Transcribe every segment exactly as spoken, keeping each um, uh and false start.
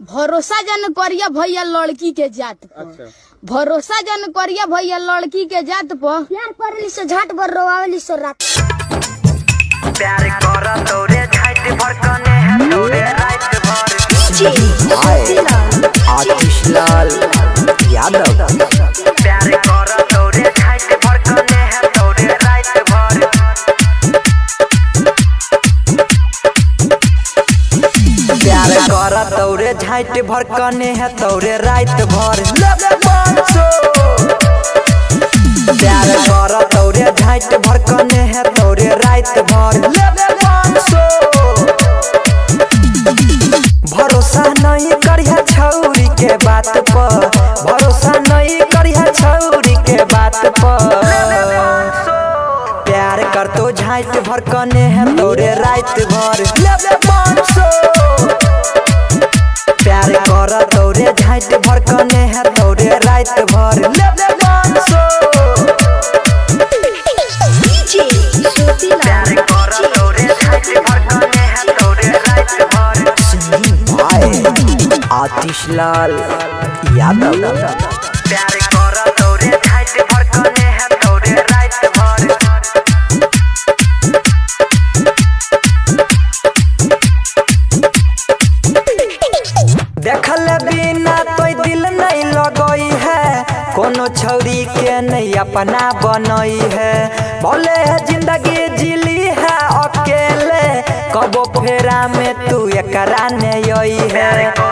भरोसा जन करिया भैया लड़की के जात पर। अच्छा। भरोसा जन करिया भैया लड़की के जात पर। प्यार करली से झाट बर रोवावली से रात। प्यार कर तोरे झाट भर कने है तोरे रात भर। आतिश लाल यादव। प्यार कर तोरे झाट भर कने है तोरे रात भर। प्यार कर तोरे झाट भर कने है तोरे रात भर। प्यार कर तोरे झाट भर कने है तोरे रात भर। भरोसा नहीं करिया छौरी के बात पर। भरोसा नहीं करिया छौरी के बात पर। प्यार कर तो झाट भर कने है तोरे रात भर। प्यार कर तोरे झाट भर कने है तोरे रात भर। प्यार कर तोरे झाट भर कने है तोरे रात भर। आतिश लाल यादव। प्यार कर तोरे झाट भर कने है तोरे रात भर। देखल बिना तो दिल नहीं लगई है। कोनो छौरी के नहीं अपना बनई है। बोले जिंदगी जिली है अकेले। कबो फेरा में तू एकरा नहीं आई है।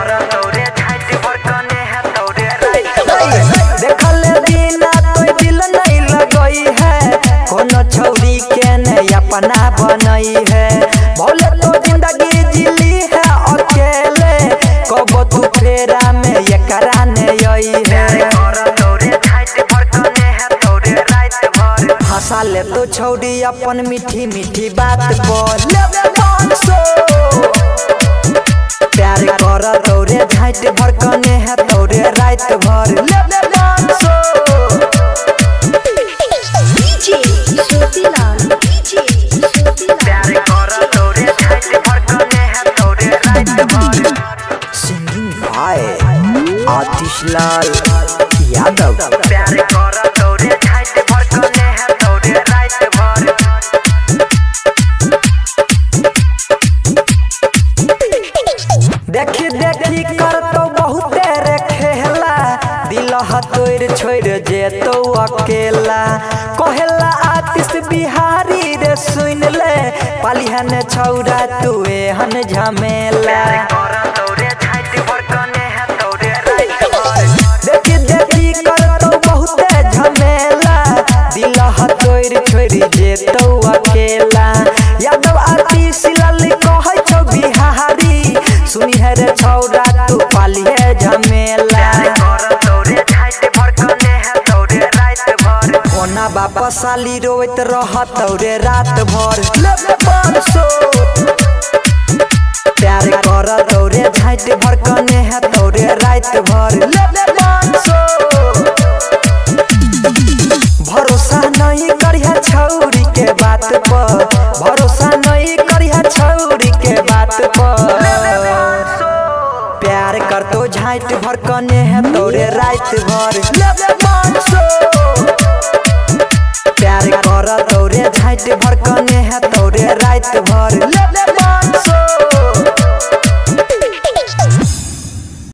देखल बिना तो दिल नहीं लगई है। कोनो छौरी के नहीं अपना बनई है। बोले तो जिंदगी जिली है अकेले। कबो तू फेरा में एकरा नहीं आई है। हंसा ले तो छौरी अपन मीठी मीठी बात बोल। प्यार कर तोरे झाट भर कने है तोरे रात भर। प्यार कर तोरे झाट भर कने है तोरे रात भर। Singing by Atish Lal Yadav. प्यार कर तोरे झाट भर कने है तोरे रात भर। देखी देखी कर तो बहुत रे खेला। दिल हतोर छोड़ जे तो अकेला। कहेला आतिश बिहारी रे सुन ले। पालिहन छौरा तू एहन झमेला। देखी देखी कर तो बहुत झमेला। दिल हतोर छोड़ जे तो अकेला। यादव आतिश लाल कहै छौ बिहारी। सुनी है रे छौरा तू पालिए झमेला। कोना बापा साली रोइत रह तोरे रात भर। प्यार कर तोरे झाट भर कने है तोरे रात भर। भरोसा नहीं करिया छौरी के बात पर। भरोसा नहीं करिया छौरी के बात पर। प्यार कर तो झाट भर कने है तोरे रात भर। प्यार कर तोरे झाट भर कने है तोरे रात भर।